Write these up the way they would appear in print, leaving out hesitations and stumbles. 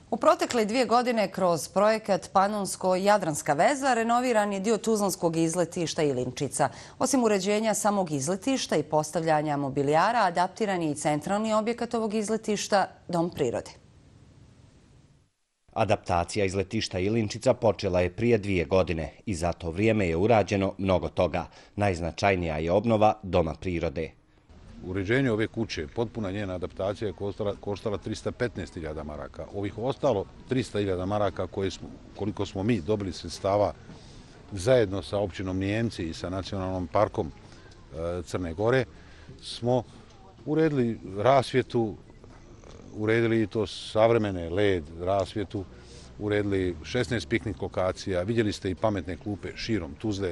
U protekle 2 godine kroz projekat Panonsko-Jadranska veza renoviran je dio tuzlanskog izletišta Ilinčica. Osim uređenja samog izletišta i postavljanja mobilijara, adaptiran je i centralni objekat ovog izletišta, Dom prirode. Adaptacija izletišta Ilinčica počela je prije 2 godine i za to vrijeme je urađeno mnogo toga. Najznačajnija je obnova Doma prirode. Uređenje ove kuće, potpuna njena adaptacija je koštala 315.000 maraka. Ovih ostalo 300.000 maraka koliko smo mi dobili sredstava zajedno sa općinom Nijemci i sa nacionalnom parkom Crne Gore, smo uredili rasvjetu, uredili to savremene LED rasvjetu, uredili 16 piknik lokacija, vidjeli ste i pametne klupe širom Tuzle.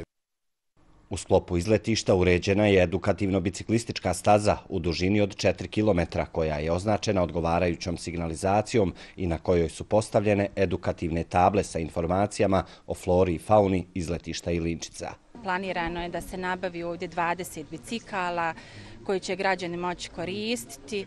U sklopu izletišta uređena je edukativno-biciklistička staza u dužini od 4 km koja je označena odgovarajućom signalizacijom i na kojoj su postavljene edukativne table sa informacijama o flori i fauni izletišta Ilinčica. Planirano je da se nabavi ovdje 20 bicikala koji će građani moći koristiti.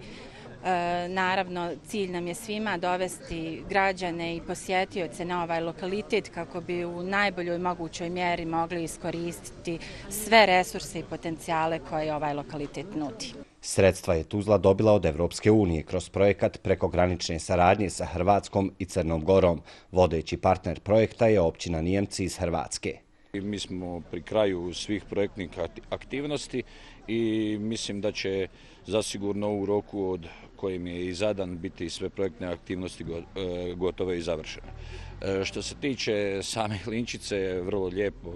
Naravno, cilj nam je svima dovesti građane i posjetioce na ovaj lokalitet kako bi u najboljoj mogućoj mjeri mogli iskoristiti sve resurse i potencijale koje ovaj lokalitet nudi. Sredstva je Tuzla dobila od Evropske unije kroz projekat prekogranične saradnje sa Hrvatskom i Crnom Gorom. Vodeći partner projekta je općina Nijemci iz Hrvatske. Mi smo pri kraju svih projektnih aktivnosti i mislim da će zasigurno u roku od kojim je i zadan biti sve projektne aktivnosti gotove i završene. Što se tiče same Ilinčice, vrlo lijepo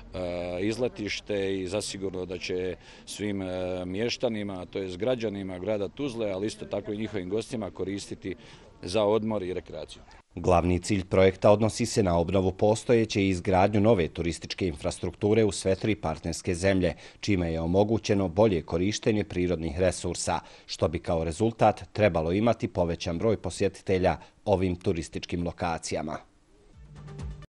izletište i zasigurno da će svim mještanima, to jest građanima grada Tuzle, ali isto tako i njihovim gostima koristiti za odmor i rekreaciju. Glavni cilj projekta odnosi se na obnovu postojeće i izgradnju nove turističke infrastrukture u sve 3 partnerske zemlje, čime je omogućeno bolje korištenje prirodnih resursa, što bi kao rezultat trebalo imati povećan broj posjetitelja ovim turističkim lokacijama.